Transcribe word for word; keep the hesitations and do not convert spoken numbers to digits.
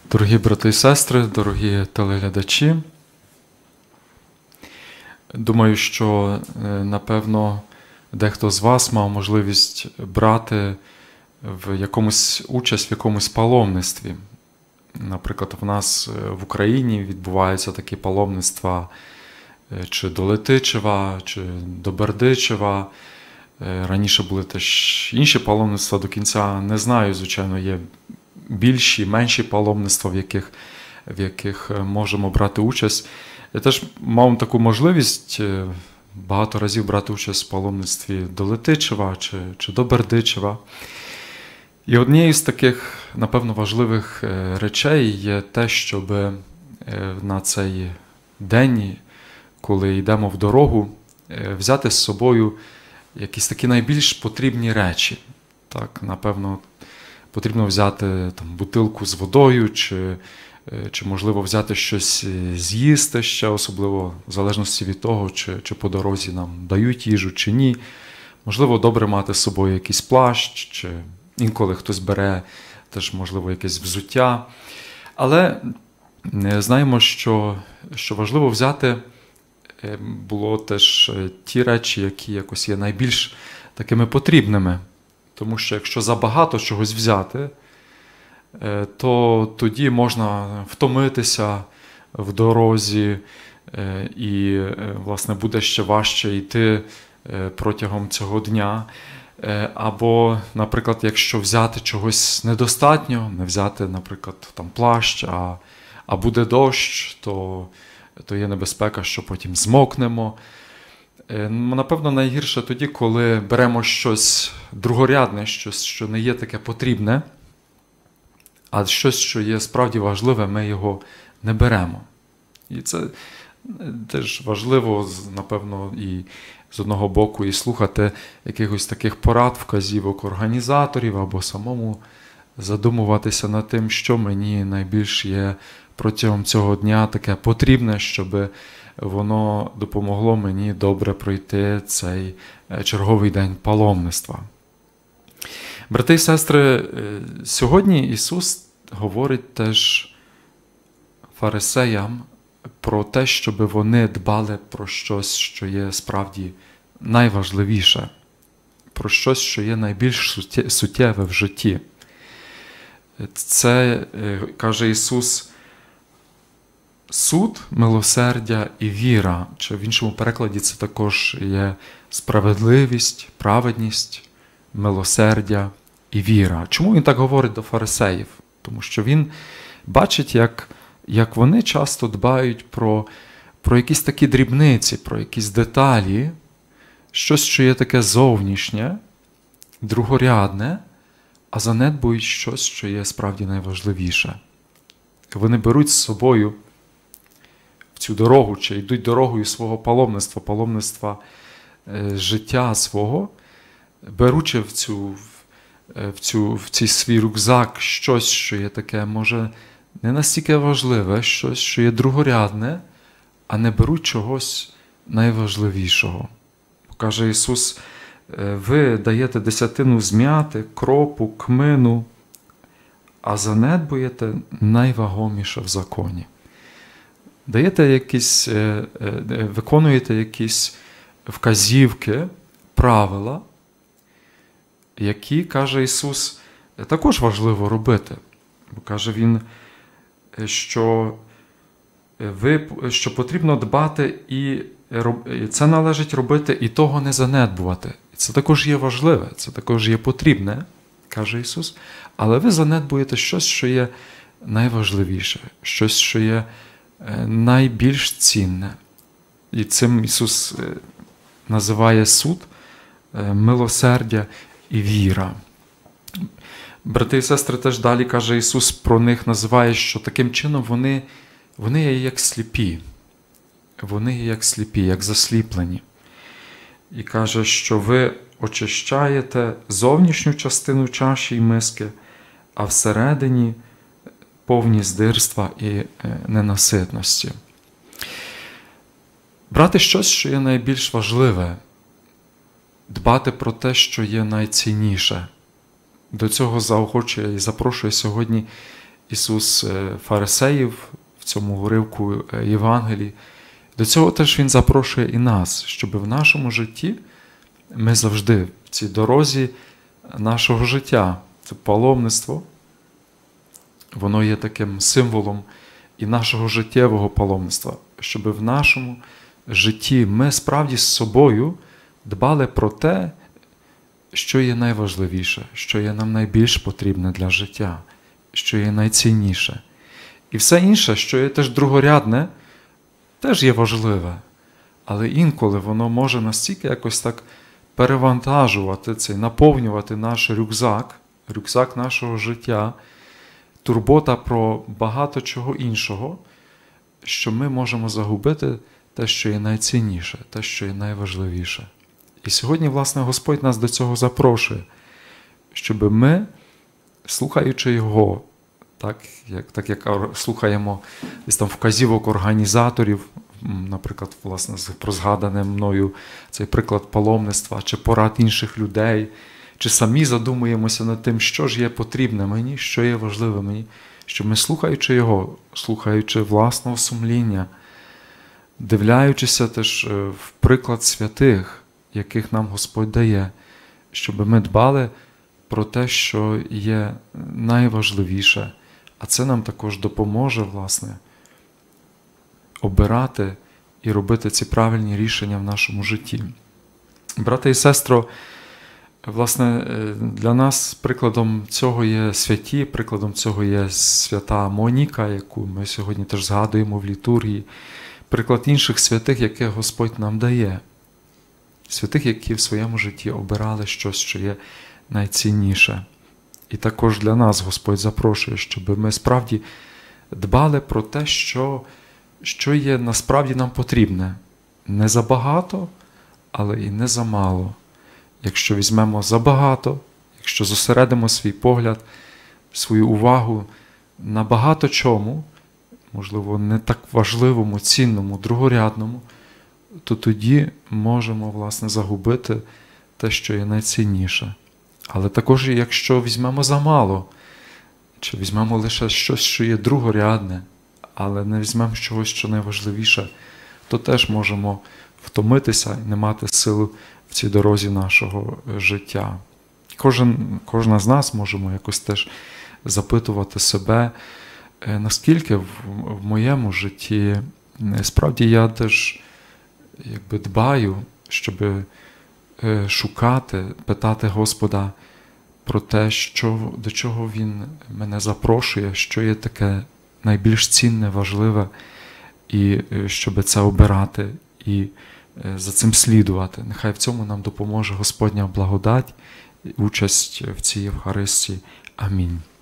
Дорогі брати і сестри, дорогі телеглядачі, думаю, що, напевно, дехто з вас мав можливість брати в якомусь участь в якомусь паломництві. Наприклад, в нас в Україні відбуваються такі паломництва чи до Летичева, чи до Бердичева. Раніше були теж інші паломництва, до кінця не знаю, звичайно, є більші, менші паломництва, в яких, в яких можемо брати участь. Я теж мав таку можливість багато разів брати участь в паломництві до Летичева чи, чи до Бердичева. І однією з таких, напевно, важливих речей є те, щоб на цей день, коли йдемо в дорогу, взяти з собою якісь такі найбільш потрібні речі. Так, напевно, потрібно взяти там, бутилку з водою, чи, чи, можливо, взяти щось з'їсти ще, особливо в залежності від того, чи, чи по дорозі нам дають їжу, чи ні. Можливо, добре мати з собою якийсь плащ, чи інколи хтось бере теж, можливо, якесь взуття. Але знаємо, що, що важливо взяти було теж ті речі, які якось є найбільш такими потрібними. Тому що якщо забагато чогось взяти, то тоді можна втомитися в дорозі і, власне, буде ще важче йти протягом цього дня. Або, наприклад, якщо взяти чогось недостатньо, не взяти, наприклад, там плащ, а, а буде дощ, то, то є небезпека, що потім змокнемо. Напевно, найгірше тоді, коли беремо щось другорядне, щось, що не є таке потрібне, а щось, що є справді важливе, ми його не беремо. І це теж важливо, напевно, і з одного боку і слухати якихось таких порад, вказівок організаторів, або самому задумуватися над тим, що мені найбільш є протягом цього дня таке потрібне, щоб воно допомогло мені добре пройти цей черговий день паломництва. Брати і сестри, сьогодні Ісус говорить теж фарисеям про те, щоб вони дбали про щось, що є справді найважливіше, про щось, що є найбільш суттєве в житті. Це, каже Ісус, суд, милосердя і віра, чи в іншому перекладі це також є справедливість, праведність, милосердя і віра. Чому він так говорить до фарисеїв? Тому що він бачить, як, як вони часто дбають про, про якісь такі дрібниці, про якісь деталі, щось, що є таке зовнішнє, другорядне, а занедбують щось, що є справді найважливіше. Вони беруть з собою в цю дорогу, чи йдуть дорогою свого паломництва, паломництва е, життя свого, беручи в, цю, в, цю, в цей свій рюкзак щось, що є таке, може, не настільки важливе, щось, що є другорядне, а не беруть чогось найважливішого. Каже Ісус, ви даєте десятину з м'яти, кропу, кмину, а занедбуєте найвагоміше в законі. Даєте якісь, виконуєте якісь вказівки, правила, які, каже Ісус, також важливо робити. Бо каже Він, що, ви, що потрібно дбати, і це належить робити, і того не занедбувати. Це також є важливе, це також є потрібне, каже Ісус, але ви занедбуєте щось, що є найважливіше, щось, що є найбільш цінне. І цим Ісус називає суд, милосердя і віра. Брати і сестри, теж далі, каже Ісус, про них називає, що таким чином вони, вони є як сліпі. Вони є як сліпі, як засліплені. І каже, що ви очищаєте зовнішню частину чаші й миски, а всередині повні здирства і ненаситності. Брати щось, що є найбільш важливе, дбати про те, що є найцінніше. До цього заохочує і запрошує сьогодні Ісус фарисеїв в цьому уривку Євангелії. До цього теж Він запрошує і нас, щоб в нашому житті ми завжди в цій дорозі нашого життя, це паломництво, воно є таким символом і нашого життєвого паломництва, щоб в нашому житті ми справді з собою дбали про те, що є найважливіше, що є нам найбільш потрібне для життя, що є найцінніше. І все інше, що є теж другорядне, теж є важливе. Але інколи воно може настільки якось так перевантажувати цей, наповнювати наш рюкзак, рюкзак нашого життя, турбота про багато чого іншого, що ми можемо загубити те, що є найцінніше, те, що є найважливіше. І сьогодні, власне, Господь нас до цього запрошує, щоб ми, слухаючи Його, так як, так як слухаємо десь там вказівок організаторів, наприклад, власне, про згадане мною цей приклад паломництва, чи порад інших людей, чи самі задумуємося над тим, що ж є потрібне мені, що є важливе мені, щоб ми, слухаючи Його, слухаючи власного сумління, дивляючися теж в приклад святих, яких нам Господь дає, щоб ми дбали про те, що є найважливіше, а це нам також допоможе, власне, обирати і робити ці правильні рішення в нашому житті. Брате і сестро, власне, для нас прикладом цього є святі, прикладом цього є свята Моніка, яку ми сьогодні теж згадуємо в літургії, приклад інших святих, яких Господь нам дає. Святих, які в своєму житті обирали щось, що є найцінніше. І також для нас Господь запрошує, щоб ми справді дбали про те, що, що є насправді нам потрібне. Не забагато, але і не замало. Якщо візьмемо забагато, якщо зосередимо свій погляд, свою увагу на багато чому, можливо, не так важливому, цінному, другорядному, то тоді можемо, власне, загубити те, що є найцінніше. Але також, якщо візьмемо замало, чи візьмемо лише щось, що є другорядне, але не візьмемо чогось, що найважливіше, то теж можемо втомитися і не мати сили в цій дорозі нашого життя. Кожен, кожна з нас можемо якось теж запитувати себе, наскільки в, в моєму житті справді я теж якби дбаю, щоб шукати, питати Господа про те, що, до чого Він мене запрошує, що є таке найбільш цінне, важливе, і щоб це обирати і за цим слідувати. Нехай в цьому нам допоможе Господня благодать і участь в цій Євхаристії. Амінь.